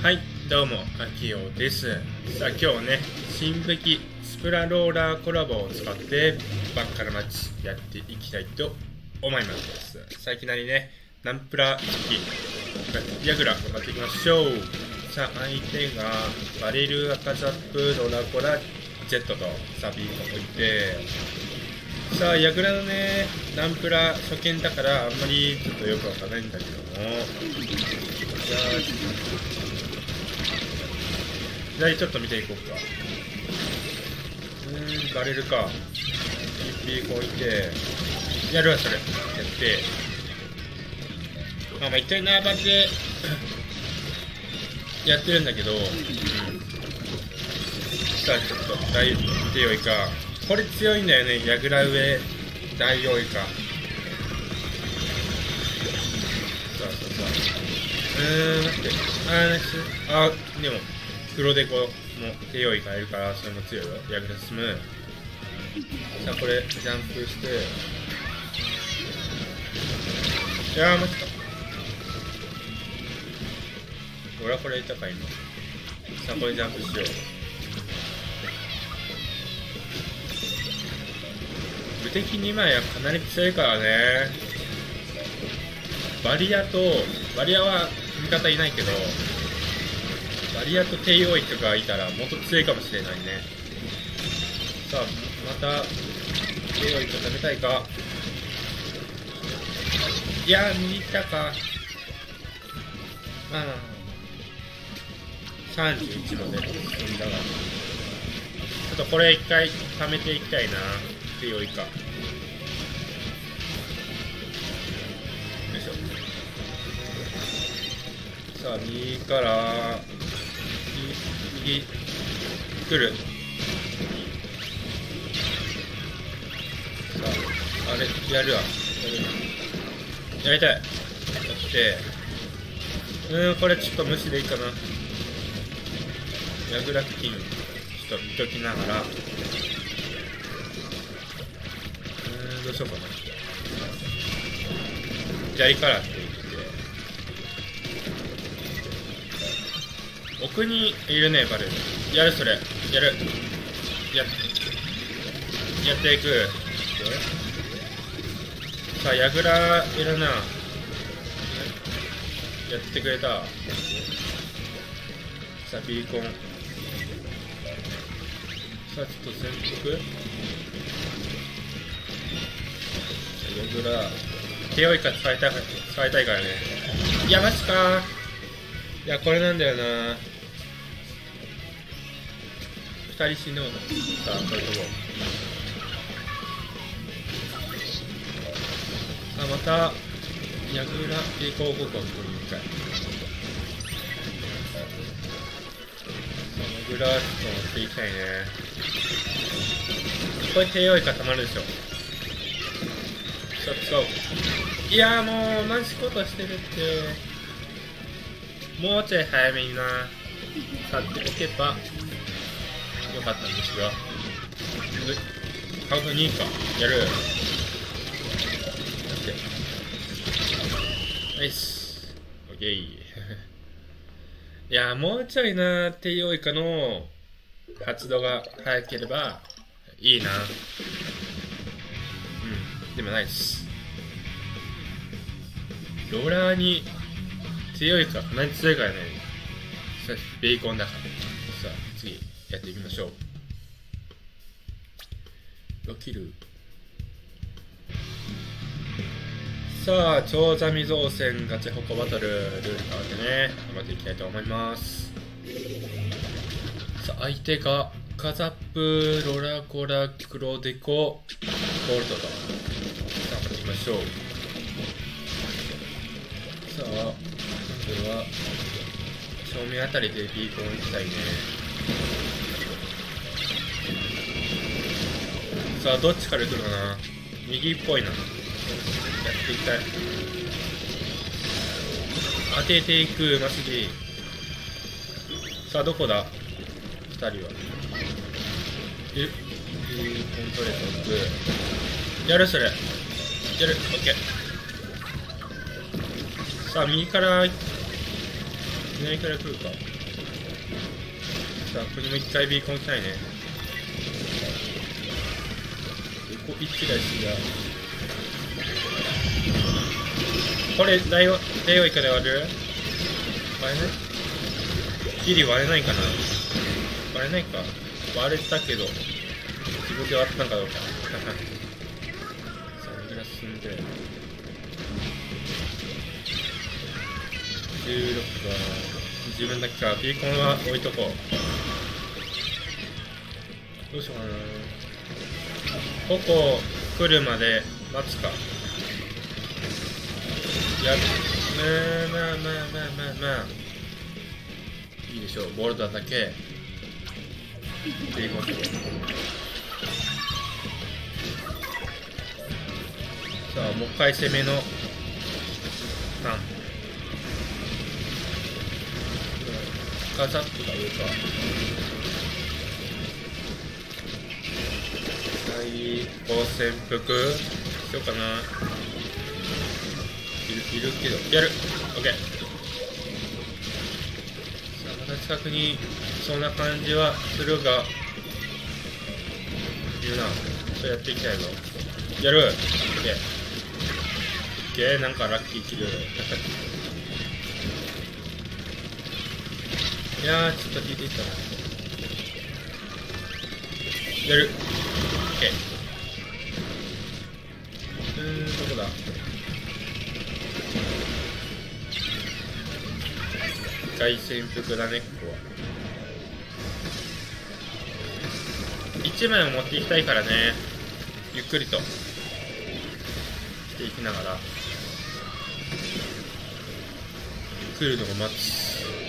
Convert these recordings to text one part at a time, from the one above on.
はい、どうも、あきよです。さあ、今日はね、新武器スプラローラーコラボを使ってバッカラマッチやっていきたいと思います。さあ、いきなりね、ナンプラ機器、ヤグラ頑張っていきましょう。さあ、相手がバレルアカザップロラコラジェットとサビーを置いて、さあ、ヤグラのね、ナンプラ初見だからあんまりちょっとよくわかんないんだけども、じゃあ左ちょっと見ていこうか。バレルか。ビーコン置いて、やるわ、それ。やって。まあ、一回縄張りでやってるんだけど、さあ、ちょっと、大強いか。これ強いんだよね、ヤグラ上、大王いか。さあ、待って。でも、黒デコも手用意変えるからそれも強いよ。ヤグラ進む。さあこれジャンプして、いやー待った。俺はこれいたか今。さあこれジャンプしよう。無敵2枚はかなり強いからね。バリアは味方いないけど、バリアと帝王イカがいたらもっと強いかもしれないね。さあ、また帝王イカ食べたいか。いやー、右来たか。まあ、31度で進んだが、ちょっとこれ一回貯めていきたいな、帝王イカ。よいしょ。さあ、右から右来る。さあ、あれやるわ。やりたい。やって、これちょっと無視でいいかな。ヤグラ付近ちょっと見ときながら、どうしようかな。左からって言って奥にいるね、バル。やる、それ。やる。やっていく。さあ、ヤグラいるな。やってくれた。さあ、ビーコン。さあ、ちょっと潜伏。さあ、ヤグラ。手負いから使いたいからね。いや、マジか。いや、これなんだよな。2人死ぬの。さあ、これとも。さあ、また、ヤグラ、平行方向の1回。さあ、ヤグラ、ちょっと持っていきたいね。これ、帝王イカ溜まるでしょ。さあ、使おう。いやー、もう、同じことしてるって。もうちょい早めにな、買っておけばよかったんですが、カウント2か、やる。ナイス。オッケー。いや、もうちょいな、帝王イカの発動が早ければいいな。でもナイス。ローラーに強いか、かなり強いからね。さあ、ベーコンだから。さあ、次、やっていきましょう。6キル。さあ、長座未造船ガチホコバトル、ルール変わってね、頑張っていきたいと思います。さあ、相手が、カザップ、ロラコラ、クロデコ、ボルトと。さあ、行きましょう。さあ、これは正面あたりでビーコン行きたいね。さあ、どっちから行くのかな。右っぽいな。やっていきたい。当てていく、マスギ。さあ、どこだ2人は。ビーコントレート置く。やる、それ。やる、オッケー。さあ、右から来るか。 さあ、ここにも一回ビーコン来たいね。ここ一台しが。これ、レオイカで割る？割れない？ギリ割れないかな？割れないか。割れたけど、自分で割ったんかどうか。さあ、右が進んで。16か。自分だけか。ビーコンは置いとこう。どうしようかな。ここ来るまで待つか。まあいいでしょう。ボルダーだけビーコンする。さあ、もう一回攻めのターン。ガチャッとか上か。最高潜伏しようかな。いるけど、やる。オッケー。さあ、また近くにそんな感じはするが、いるな。そうやっていきたいぞ。やる。オッケー。オッケー、なんかラッキーキル。いやー、ちょっと引いていったな。やる。オッケー。どこだ？一回潜伏だね、ここは。1枚を持っていきたいからね。ゆっくりとしていきながら来るのを待つ。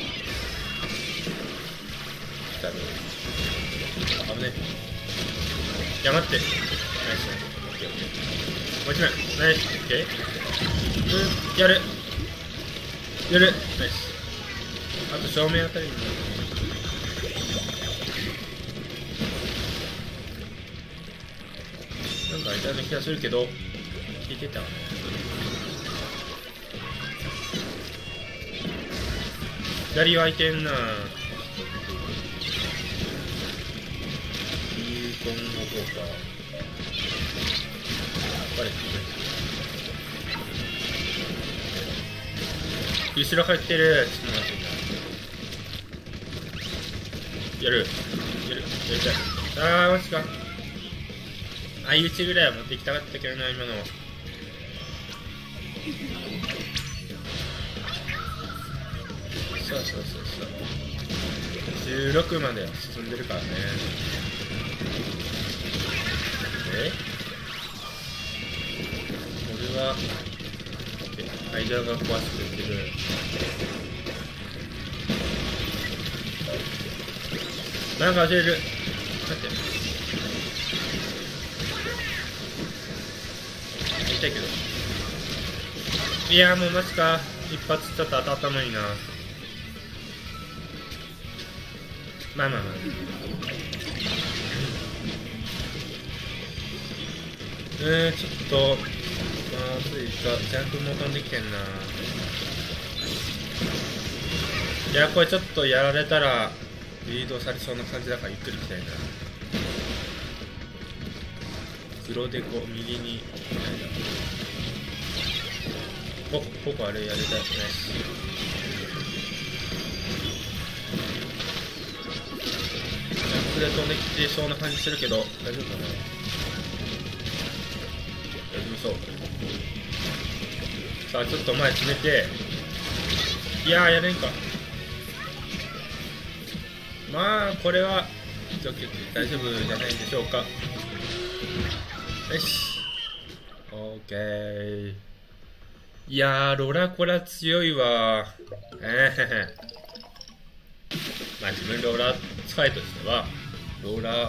来たね。危ね。いや、待って。ナイスね。オッケーオッケー。もう1枚。ナイス。オッケー。やる。やる。ナイス。あと正面あたりに。なんかいたような気がするけど、聞いてたわね。左は空いてんな。ビーコンの方か。バレてる。後ろ入ってる。ちょっと待って。やりたい。あー、マジか。相打ちぐらいは持っていきたかったけどな、今の。そう。16までは進んでるからね。俺は、間が壊してくれてる。なんか忘れる。待って。言いたいけど。いやー、もうマジか。一発ちょっと当たったのにな。まあ。ちょっと、まずいか。ジャンプも飛んできてんな。いや、これちょっとやられたら、リードされそうな感じだからゆっくり行きたいな。黒でこう右にここあれやりたいですね。これ飛んできてそうな感じするけど大丈夫かな。大丈夫そう。さあちょっと前詰めて、いやーやれんか。まあこれは大丈夫じゃないでしょうか。よし OK。 いやーロラコラ強いわ。まあ自分ローラー使いとしてはロラ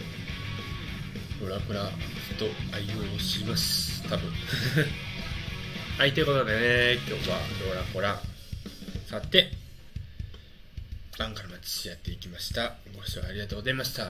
コラずっと愛用します多分。はい、ということでね、今日はロラコラさてバンカルマッチやっていきました。ご視聴ありがとうございました。